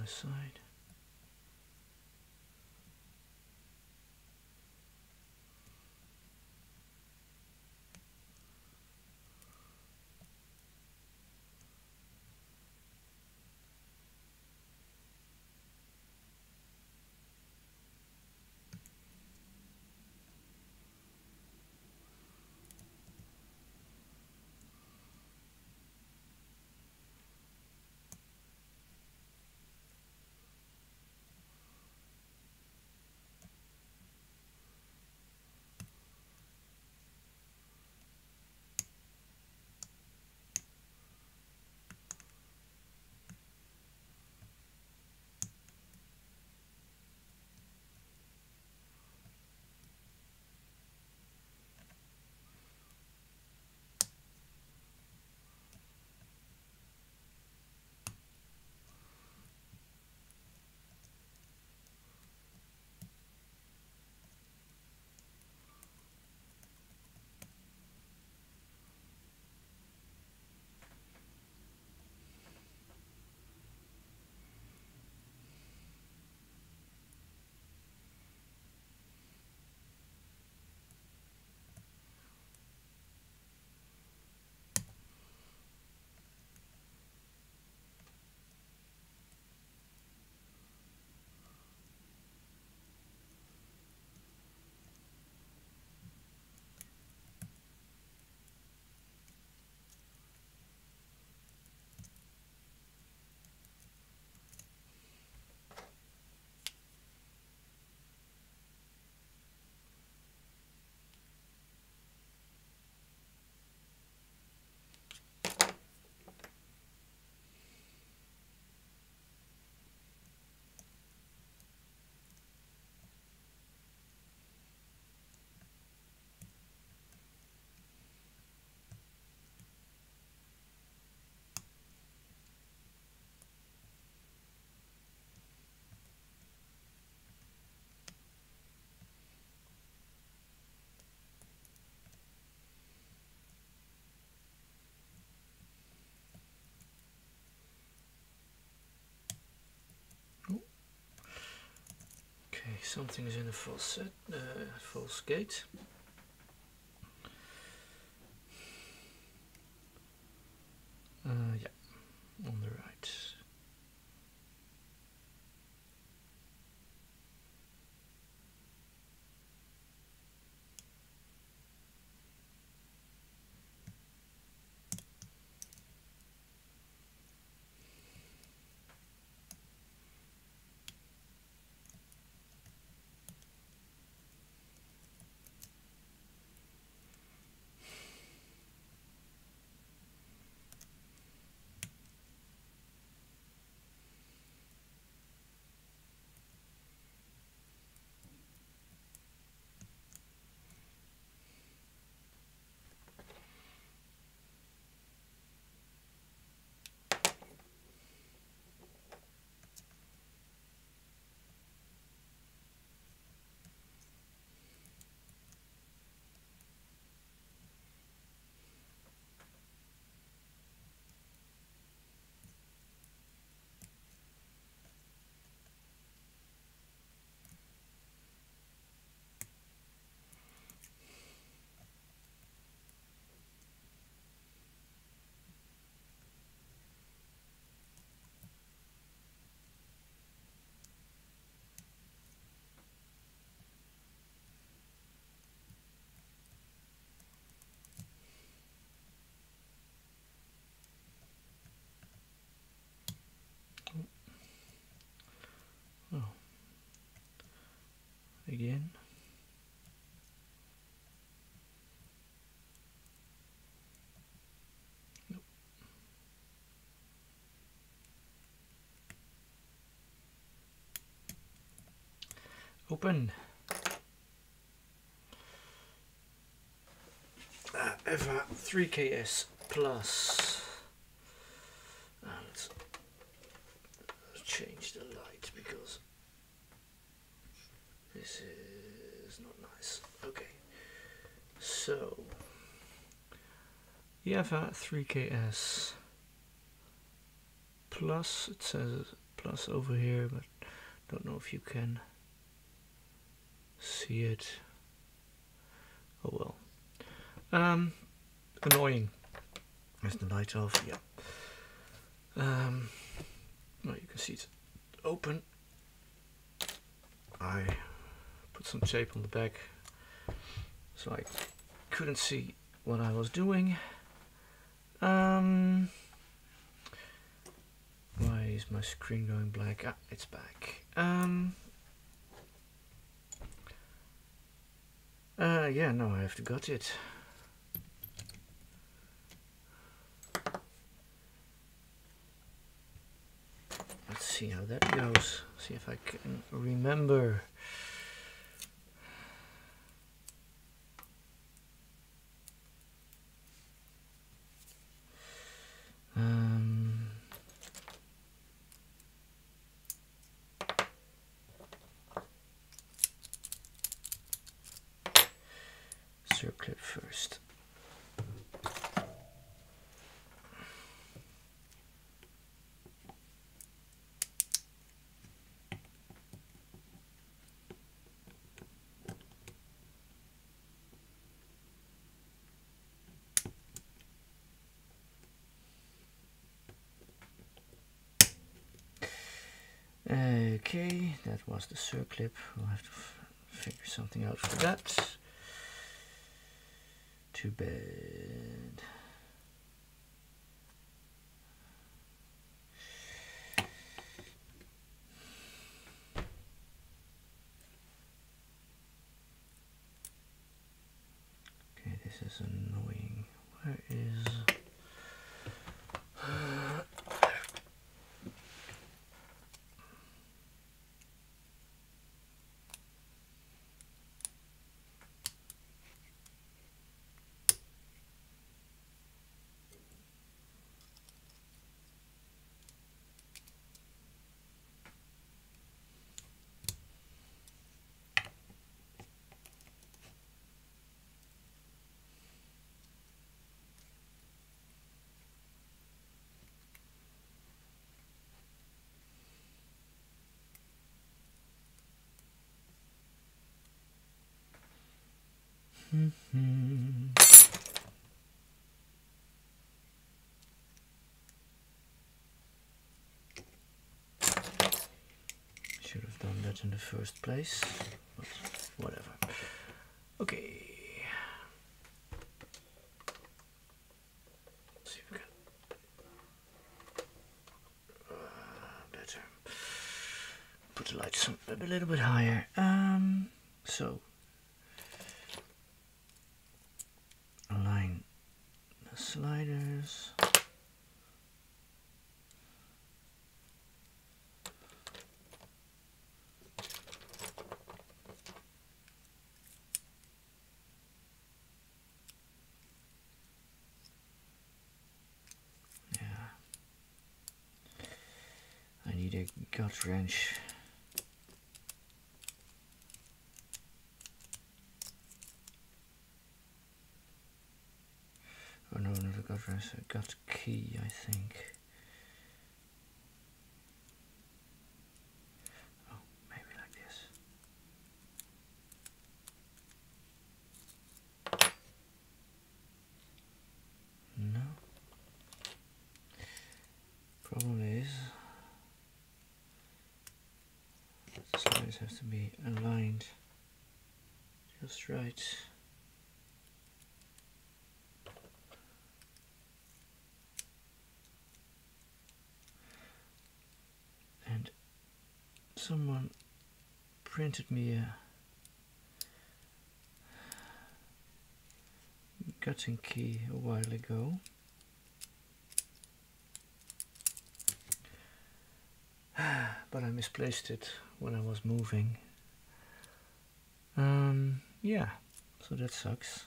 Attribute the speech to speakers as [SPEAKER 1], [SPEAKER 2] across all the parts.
[SPEAKER 1] the side. Okay, something's in a false gate. Yeah, on the right. Oh, again. Nope. Open. Evva 3KS plus. Let's change the light because this is not nice. Okay, so Evva 3KS plus, it says plus over here, but don't know if you can see it. Oh well. Annoying. Is the light off? Yeah. Well, you can see it's open. I put some tape on the back so I couldn't see what I was doing. Why is my screen going black? Ah, it's back. Yeah, no, I have got it. Let's see how that goes. See if I can remember. Circlip first. Okay, that was the circlip. We'll have to figure something out for that. Too bad. Okay, this is annoying. Where is... Should have done that in the first place, but whatever. Okay. Let's see if we can better put the lights a little bit higher. So align the sliders. I need a gut wrench. Oh no, not a gut wrench, a gut key, I think. Oh, maybe like this. No. Problem is, the sliders have to be aligned just right. And someone printed me a gutting key a while ago. But I misplaced it when I was moving. Yeah, so that sucks.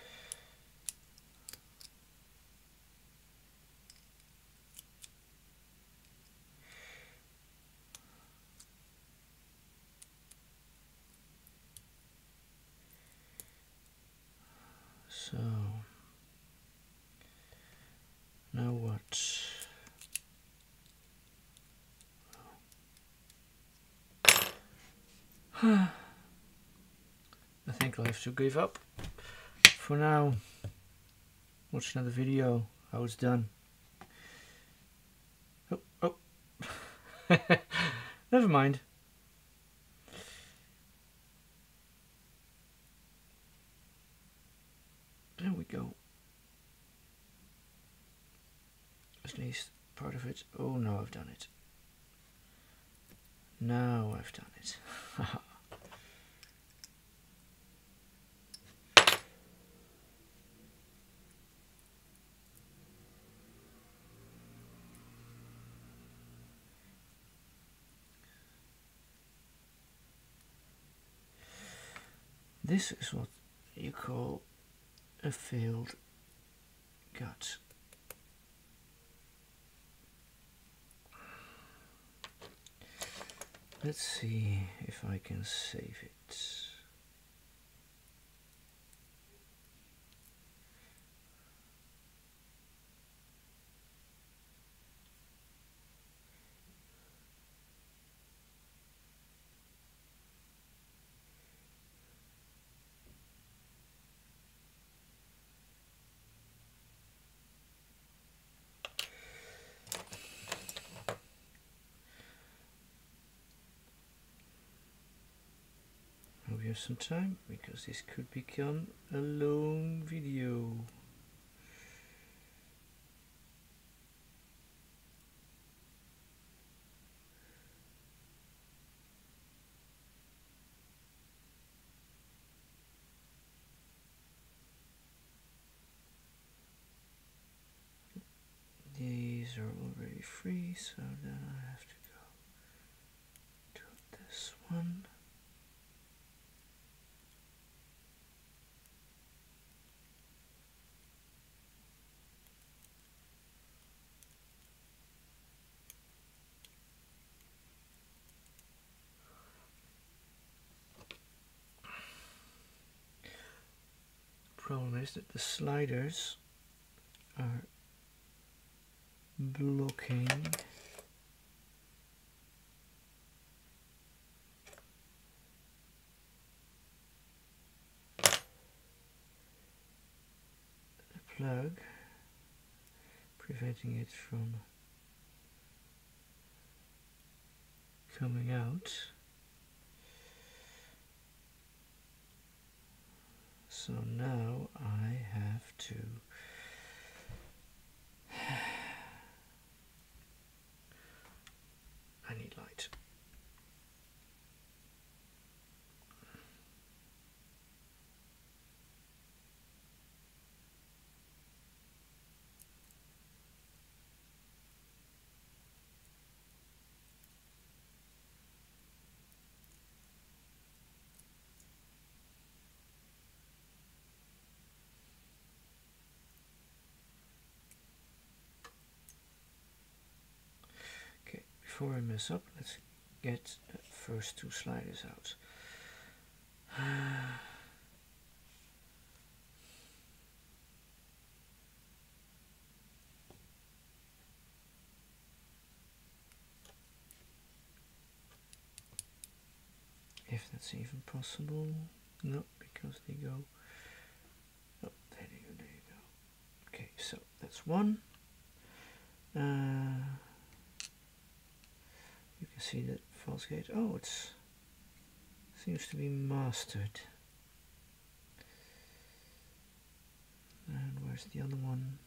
[SPEAKER 1] So now what? I think I'll have to give up for now. Watch another video how it's done. Oh. Never mind. There we go. At least part of it. Oh no, I've done it. Now I've done it. This is what you call a failed gut. Let's see if I can save it. We have some time because this could become a long video. These are already free, so then I have to go to this one. Problem is that the sliders are blocking the plug, preventing it from coming out. So now I have to I need light. Okay, before I mess up, let's get the first two sliders out. If that's even possible. No, because they go. Oh, there you go, there you go. Okay, so that's one. You can see that false gate. Oh, it seems to be mastered. And where's the other one?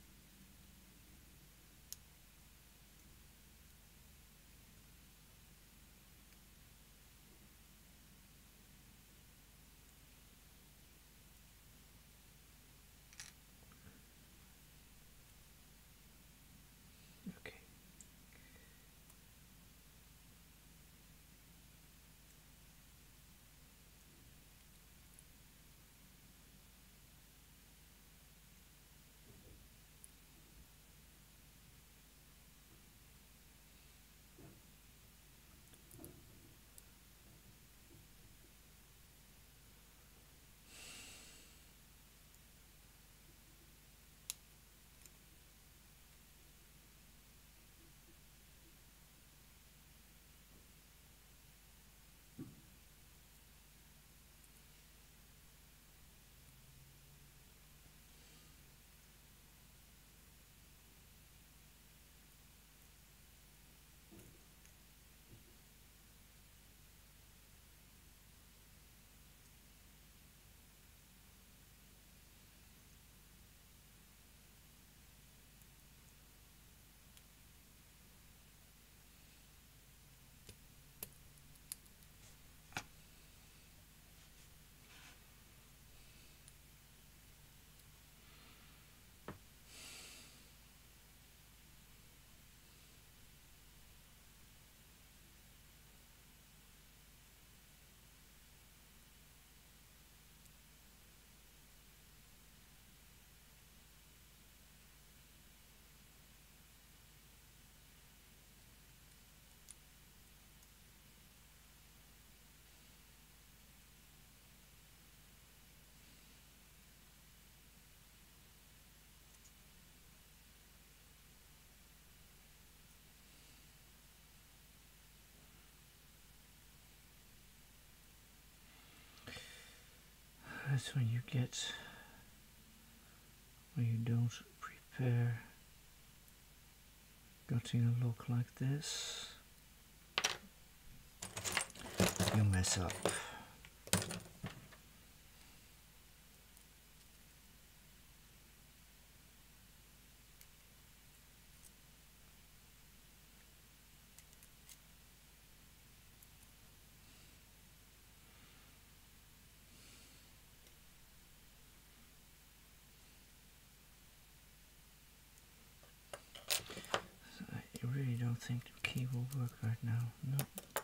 [SPEAKER 1] Okay. That's when you get, when you don't prepare, getting a look like this, you mess up. I really don't think the key will work right now. No.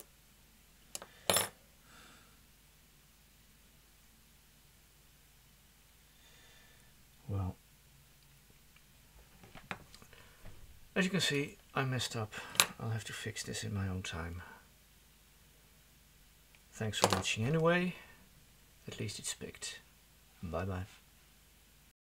[SPEAKER 1] Well, as you can see, I messed up. I'll have to fix this in my own time. Thanks for watching anyway. At least it's picked. Bye bye.